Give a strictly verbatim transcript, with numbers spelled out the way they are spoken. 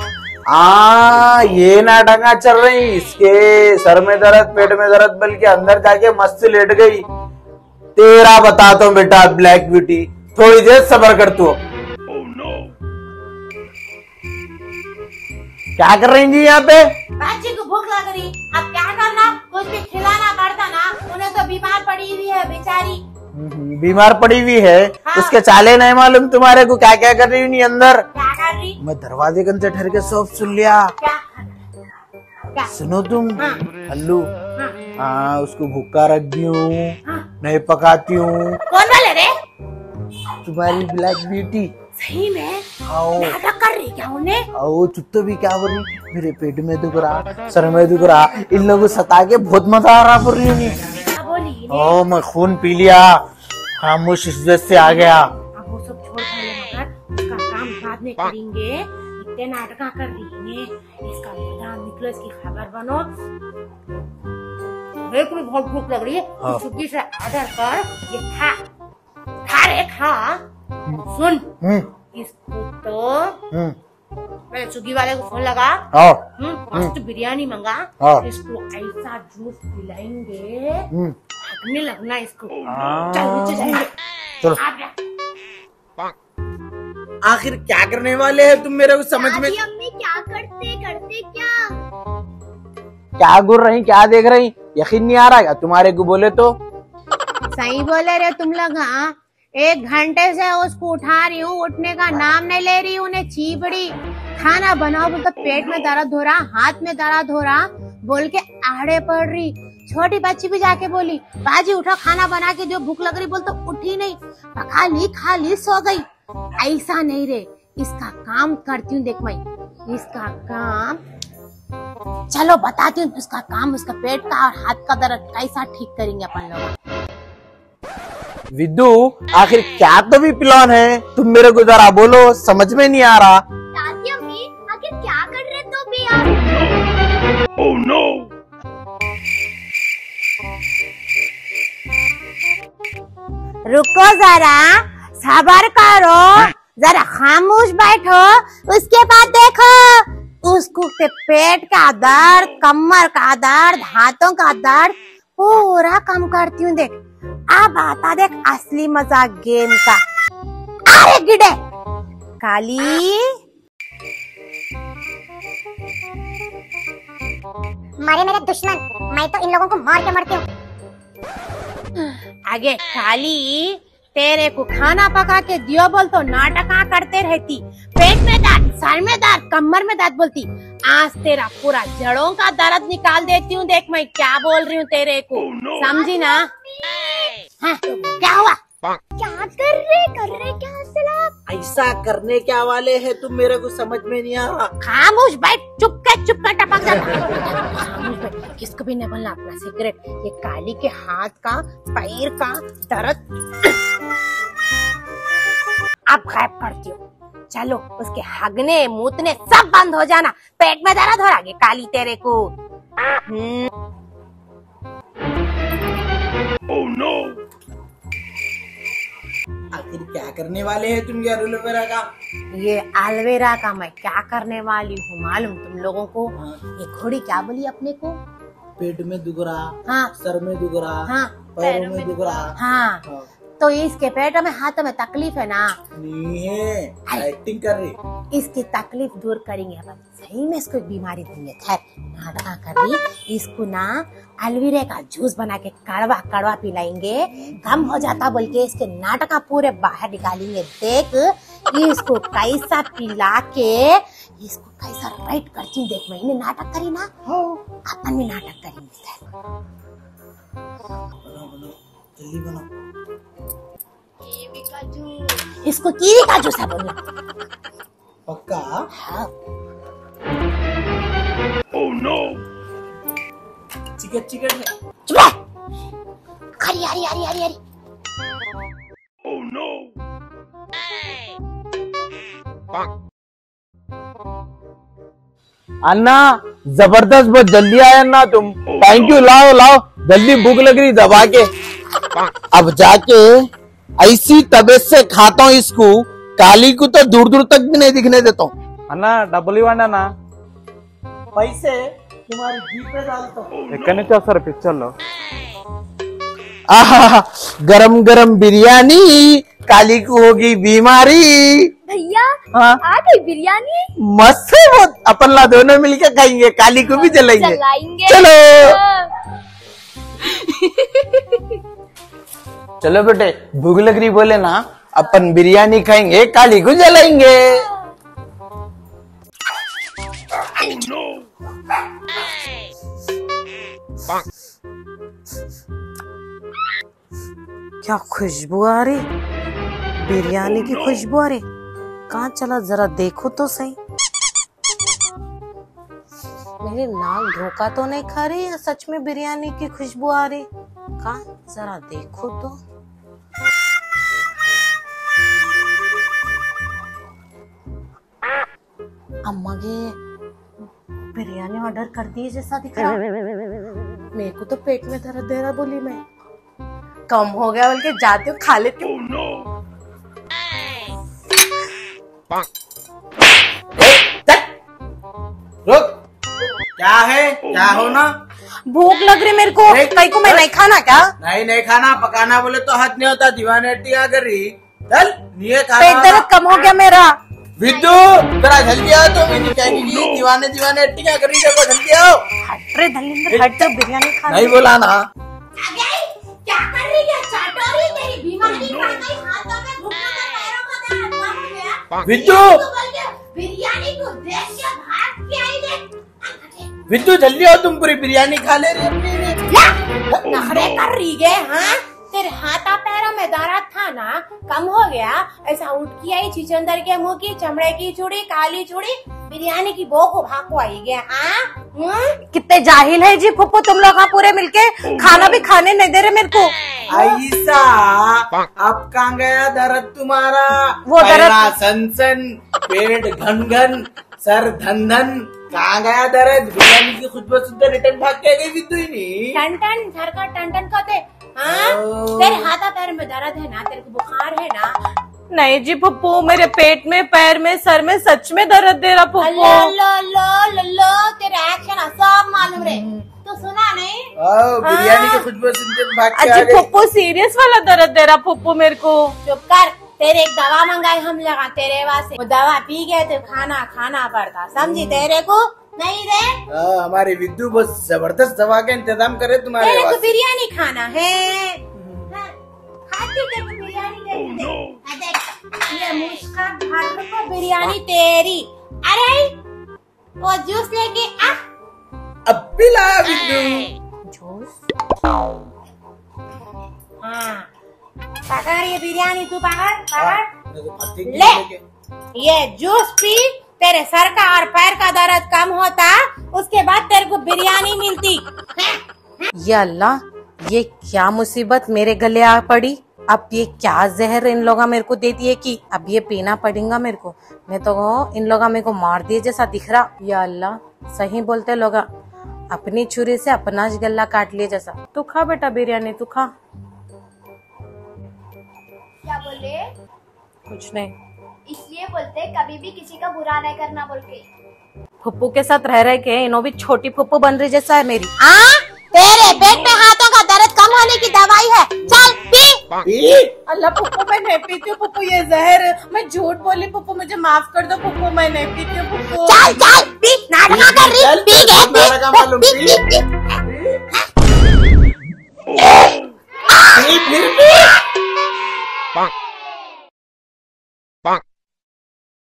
हाँ ये नाटक चल रही, इसके सर में दर्द पेट में दर्द बल्कि अंदर जाके मस्त लेट गई। तेरा बताता हूँ बेटा ब्लैक ब्यूटी, थोड़ी देर सब्र कर तू। oh, no. क्या कर रही जी यहाँ पे? बच्ची को भूख लग रही, अब क्या करना, कुछ भी खिलाना पड़ता ना, उन्हें तो बीमार पड़ी हुई है बेचारी। बीमार पड़ी हुई है। हाँ। उसके चाले नहीं मालूम तुम्हारे को क्या क्या कर रही हुई अंदर? क्या कर रही? मैं दरवाजे के अंदर ठहर के सब सुन लिया। क्या? क्या? सुनो तुम। हाँ। हल्लू। हाँ।, हाँ उसको भूखा रख दी हूँ। हाँ। नहीं पकाती हूँ। कौन वाले रे? तुम्हारी ब्लैक ब्यूटी। सही में? नाटक कर रही क्या उन्हें? आओ चुप तो भी क्या बोल रही, मेरे पेट में दुख रहा, सर में दुख रहा, इन लोगों सता के बहुत मजा आ रहा बोल रही हूँ। ओ मैं खून पी लिया, खामोश इज्जत से आ गया। अब वो सब छोड़ पहले मगर उसका काम बाद में करेंगे। इतने नाटक कर रही है, इसका प्रधान निकलो, इसकी खबर बनो। मेरे को भी बहुत भूख लग रही है। हाँ। चुपकी से ऑर्डर कर, ये खा खा रे खा। सुन इसको तो पहले स्विगी वाले को फोन लगा, मस्त बिरयानी मंगा, इसको ऐसा जूस पिलाएंगे, भागने लगना इसको। चल नीचे जाएंगे। चलो। आखिर क्या करने वाले हैं तुम, मेरे को समझ में। अम्मी क्या करते करते क्या क्या घूर रही, क्या देख रही, यकीन नहीं आ रहा है तुम्हारे को बोले तो। सही बोले रे तुम लोग। हाँ एक घंटे से उसको उठा रही हूँ, उठने का नाम नहीं ले रही, उन्हें चीपड़ी। खाना बनाओ बोल तो पेट में दर्द हो रहा, हाथ में दर्द हो रहा बोल के आड़े पड़ रही। छोटी बच्ची भी जाके बोली बाजी उठो खाना बना के दो, भूख लग रही बोल तो उठी नहीं, पका ली खा ली सो गई। ऐसा नहीं रे, इसका काम करती हूँ। देख मैं इसका काम, चलो बताती हूँ इसका काम। उसका पेट का और हाथ का दर्द कैसा ठीक करेंगे अपन लोग। विद्दू आखिर क्या तो भी प्लान है, तुम मेरे को जरा बोलो, समझ में नहीं आ रहा। दादी अम्मी आखिर क्या कर रहे तो भी यार? Oh no. रुको जरा, सब्र करो, जरा खामोश बैठो, उसके बाद देखो उसको के पेट का दर्द, कमर का दर्द, हाथों का दर्द पूरा कम करती हूँ। देख अब आता देख असली मजा गेम का। अरे गिडे काली, मारे मेरे दुश्मन, मैं तो इन लोगों को मार के मरती हूँ। आगे काली, तेरे को खाना पका के दियो बोल तो नाटक करते रहती, पेट में दर्द, सर में दर्द, कमर में दर्द बोलती। आज तेरा पूरा जड़ों का दर्द निकाल देती हूँ। देख मैं क्या बोल रही हूँ तेरे को, समझी ना? हाँ, क्या हुआ? क्या कर रहे कर रहे क्या हौसला? ऐसा करने क्या वाले हैं तुम, मेरे को समझ में नहीं आ रहा। खामोश बैठ, चुप कर चुप कर टपक जा। खामोश बैठ, किसको भी नहीं बोलना अपना सीक्रेट। ये काली के हाथ का पैर का दर्द अब गायब करती हूँ। चलो उसके हगने मूतने सब बंद हो जाना, पेट में दर्द हो रहा है काली तेरे को। Oh no. आखिर क्या करने वाले हैं तुम ये एलोवेरा का? ये एलोवेरा का मैं क्या करने वाली हूँ मालूम तुम लोगों को? हाँ। ये घोड़ी क्या बोली अपने को? पेट में दुख रहा, हाँ, सर में दुख रहा, हाँ, पैरों में दुख रहा, हाँ, हाँ। तो इसके पेट में हाथों में तकलीफ है ना? नहीं है, एक्टिंग कर रही। इसकी तकलीफ दूर करेंगे अपन, सही में इसको एक बीमारी देंगे। खैर नाटक कर रही, इसको ना एलोवेरा का जूस बना के कड़वा कड़वा पिलाएंगे, कम हो जाता बोल के इसके नाटक पूरे बाहर निकालेंगे। देख इसको कैसा पिला के इसको कैसा राइट करती। देख मैंने नाटक करी ना, अपन भी नाटक करेंगे। जल्दी बनाओ। कीवी का जूस, इसको कीवी का जूस है बोलना पक्का? हाँ। Oh no. चिकन चिकन है। चुप रह। हरी हरी हरी हरी हरी। Oh no. अन्ना जबरदस्त, बहुत जल्दी आए अन्ना तुम। Thank you. लाओ लाओ जल्दी, भूख लग रही दबा के। अब जाके ऐसी तबीयत से खाता हूँ इसको, काली को तो दूर दूर तक भी नहीं दिखने देता हूँ। అన్నా డబ్బులు ఇవ్వండి అన్న. पैसे तुम्हारी जीप पे डालता हूँ. ఎక్కడి నుంచి వస్తారు పిక్చర్లో? आहा, गरम गरम बिरयानी, काली को होगी बीमारी. भैया हाँ आ गई बिरयानी। मस्त है वो. अपन ला दोनों मिलके खाएंगे, काली को भी जलाएंगे. चलाएंगे। चलो चलो बेटे, भूख लग रही बोले ना, अपन बिरयानी खाएंगे, काली को जलाएंगे. क्या खुशबू आ रही, बिरयानी की खुशबू आ रही. कहाँ चला जरा देखो तो सही. मेरी नाक धोखा तो नहीं खा रही या सच में बिरयानी की खुशबू आ रही. कहाँ जरा देखो तो. अम्मा के बिरयानी ऑर्डर कर दिए जैसा दिख रहा. मेरे को तो पेट में दर्द दे रहा बोली मैं. कम हो गया बल्कि जाती हूँ खा लेती हूँ. रुक, क्या है, क्या हो ना? भूख लग रही मेरे को. कहीं को मैं नहीं खाना क्या? नहीं नहीं खाना, पकाना बोले तो हाथ नहीं होता. दीवाने टिया कर रही. चल नहीं खाना. पेट दर्द कम हो गया मेरा. विद्यु जरा जल्दी आओ. तो मैंने क्या की दीवाने दीवाने टिया कर रही. देखो जल्दी आओ. हट रे धलिंदर हट. बिरयानी खा. नहीं बोला ना. क्या कर रही है? चाटोरी तेरी बीमारी पड़ गई. हाथों में घुटनों में पैरों में दर्द हो गया. विद्यु बिरयानी को देख के भाग के आई. देख विद्यु जल्दी आओ. तुम पूरी बिरयानी खा ले रही अपनी. नखरे कर रही है. हाँ तेरे हाथा पैरों में दर्द था ना, कम हो गया. ऐसा उठ की आई चिचंदर के मुंह की, चमड़े की चूड़ी, काली चूड़ी, बिरयानी की बो को भाग को आई गया. हाँ कितने जाहिल है जी फुप्पो तुम लोग. पूरे मिलके खाना भी खाने नहीं दे रहे मेरे को. ऐसा अब कहाँ गया दर्द तुम्हारा? वो दर्द सनसन, पेट घन घन, सर धन धन. कहाँ गया दर्द? बिरयानी की खुशबू सुनते रिटर्न भाग के गई विद्यु ही नहीं. टन टन घर का टन टन कहते. हाँ तेरे हाथा पैर में दर्द है ना, तेरे को बुखार है ना? नहीं जी पप्पू, मेरे पेट में, पैर में, सर में सच में दर्द दे रहा पप्पू. लो लो लो लो लो तेरे एक्शन सब मालूम रे. तो सुना नहीं? बिरयानी की खुशबू सुनते भाग के आ अजी गई. पप्पू सीरियस वाला दर्द दे रहा पप्पू मेरे को. चुप कर. तेरे एक दवा मंगाई हम लगा तेरे वास्ते. वो दवा पी गए तो खाना खाना पड़ता. समझी? तेरे को नहीं रे. हाँ, हमारी विद्यु बहुत जबरदस्त दवा का इंतजाम करे तुम्हारे तेरे को वास्ते. बिरयानी खाना है. हाँ, खाती तेरे को बिरयानी दे दे. हाँ, देख ये मुस्का भर को बिरयानी तेरी. अरे वो जूस लेके आ. अब पिला विद्यु. जूस. हाँ पकड़ ये बिरयानी. तू पकड़ पकड़ ले. ले. ये जूस पी. तेरे सर का और पैर का दर्द कम होता. उसके बाद तेरे को बिरयानी मिलती. या अल्लाह, ये क्या मुसीबत मेरे गले आ पड़ी. अब ये क्या जहर इन लोग मेरे को दे दिए कि अब ये पीना पड़ेगा मेरे को. मैं तो इन लोग मेरे को मार दिए जैसा दिख रहा. या अल्लाह, सही बोलते लोग. अपनी छुरी से अपना गला काट लिए जैसा. तू खा बेटा बिरयानी, तू खा. क्या बोले? कुछ नहीं. इसलिए बोलते कभी भी किसी का बुरा नहीं करना बोल के. फुप्पू के साथ रह रहे के इनो भी छोटी फुप्पू बन रही जैसा है मेरी. हाँ तेरे पेट में हाथों का दर्द कम होने की दवाई है. चल पी. अल्लाह पप्पू मैं नहीं पीती हूँ पप्पू. ये जहर मैं झूठ बोली पप्पू. मुझे माफ कर दो पप्पू. मैं नहीं पीती हूँ पप्पू. चल चल पी. नाटक कर रही. पी गए पी. मालूम पी, पी, पी. फिर भी